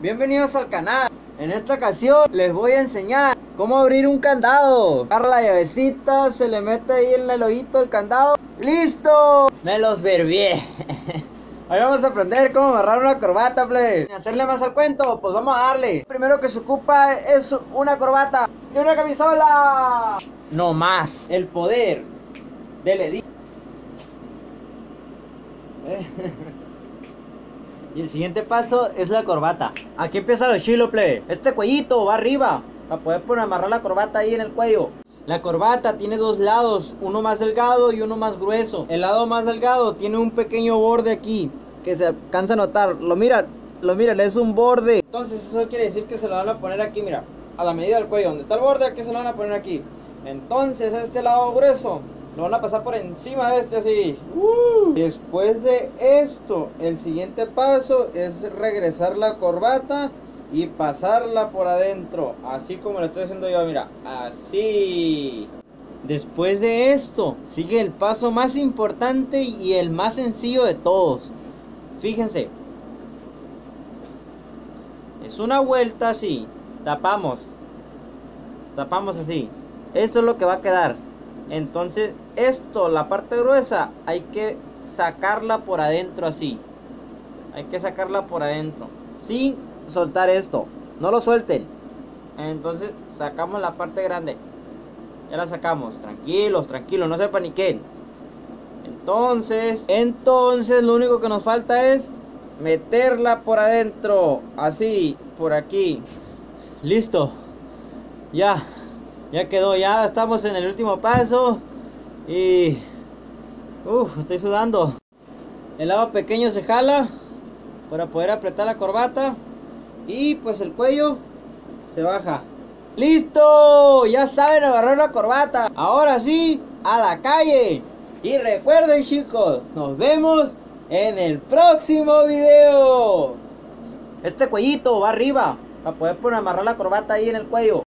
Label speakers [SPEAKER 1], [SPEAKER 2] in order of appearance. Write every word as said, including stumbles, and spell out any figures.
[SPEAKER 1] Bienvenidos al canal. En esta ocasión les voy a enseñar cómo abrir un candado. Agarra la llavecita, se le mete ahí en el hoyito el candado. ¡Listo! Me los verbié. Hoy vamos a aprender cómo amarrar una corbata, play. Sin hacerle más al cuento, pues vamos a darle. Primero que se ocupa es una corbata y una camisola. No más. El poder del edit. Y el siguiente paso es la corbata. Aquí empieza lo chilo, play. Este cuellito va arriba para poder poner, amarrar la corbata ahí en el cuello. La corbata tiene dos lados, uno más delgado y uno más grueso. El lado más delgado tiene un pequeño borde aquí que se alcanza a notar. Lo miran, lo miran, es un borde. Entonces eso quiere decir que se lo van a poner aquí, mira, a la medida del cuello. Donde está el borde, aquí se lo van a poner aquí. Entonces este lado grueso lo van a pasar por encima de este así. uh. Después de esto, el siguiente paso es regresar la corbata y pasarla por adentro, así como lo estoy haciendo yo, mira, así. Después de esto sigue el paso más importante y el más sencillo de todos. Fíjense, es una vuelta así, tapamos, tapamos así. Esto es lo que va a quedar. Entonces esto, la parte gruesa, hay que sacarla por adentro así. Hay que sacarla por adentro sin soltar esto, no lo suelten. Entonces sacamos la parte grande. Ya la sacamos, tranquilos, tranquilos, no se paniquen. Entonces, entonces lo único que nos falta es meterla por adentro, así, por aquí. Listo. Ya, ya quedó, ya estamos en el último paso. Y uff, estoy sudando. El lado pequeño se jala para poder apretar la corbata. Y pues el cuello se baja. ¡Listo! Ya saben agarrar una corbata. Ahora sí, a la calle. Y recuerden, chicos, nos vemos en el próximo video. Este cuellito va arriba para poder poner, amarrar la corbata ahí en el cuello.